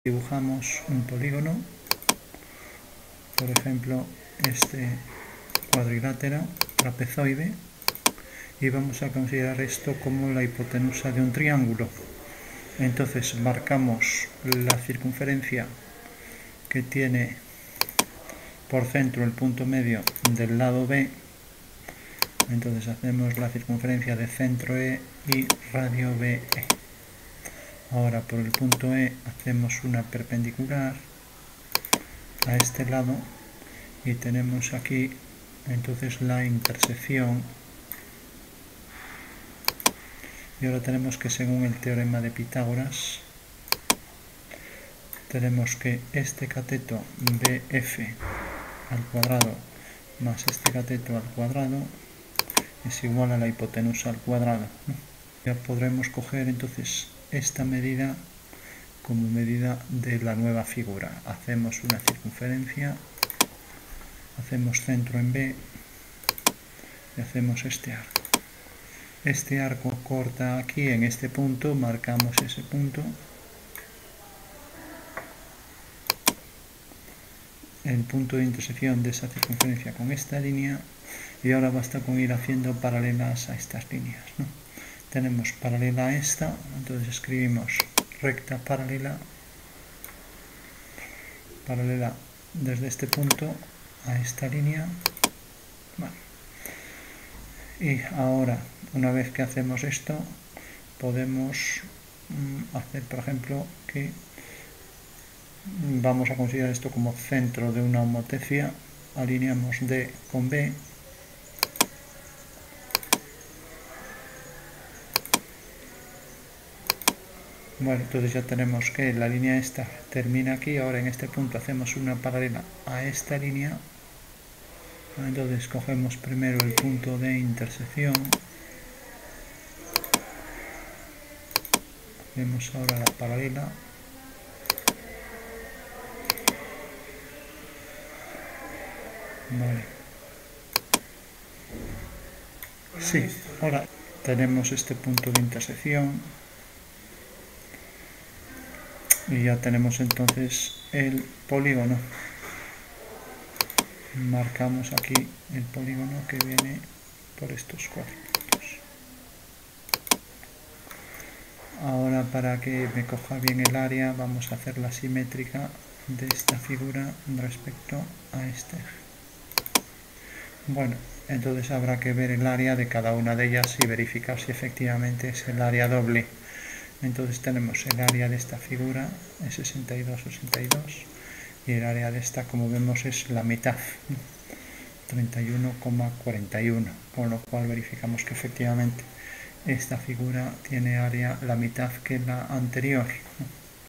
Dibujamos un polígono, por ejemplo este cuadrilátero trapezoide, y vamos a considerar esto como la hipotenusa de un triángulo. Entonces marcamos la circunferencia que tiene por centro el punto medio del lado B. Entonces hacemos la circunferencia de centro E y radio BE. Ahora por el punto E hacemos una perpendicular a este lado y tenemos aquí entonces la intersección. Y ahora tenemos que, según el teorema de Pitágoras, tenemos que este cateto BF al cuadrado más este cateto al cuadrado es igual a la hipotenusa al cuadrado, ¿no? Ya podremos coger entonces esta medida como medida de la nueva figura. Hacemos una circunferencia, hacemos centro en B y hacemos este arco. Este arco corta aquí en este punto, marcamos ese punto. El punto de intersección de esa circunferencia con esta línea, y ahora basta con ir haciendo paralelas a estas líneas, ¿no? Tenemos paralela a esta, entonces escribimos recta paralela desde este punto a esta línea. Vale. Y ahora, una vez que hacemos esto, podemos hacer, por ejemplo, que vamos a considerar esto como centro de una homotecia. Alineamos D con B. Bueno, entonces ya tenemos que la línea esta termina aquí. Ahora en este punto hacemos una paralela a esta línea. Entonces cogemos primero el punto de intersección. Hacemos ahora la paralela. Vale. Sí, ahora tenemos este punto de intersección. Y ya tenemos entonces el polígono. Marcamos aquí el polígono que viene por estos 4 puntos. Ahora, para que me coja bien el área, vamos a hacer la simétrica de esta figura respecto a este eje. Bueno, entonces habrá que ver el área de cada una de ellas y verificar si efectivamente es el área doble. Entonces tenemos el área de esta figura, es 62, 62, y el área de esta, como vemos, es la mitad, 31,41, con lo cual verificamos que efectivamente esta figura tiene área la mitad que la anterior.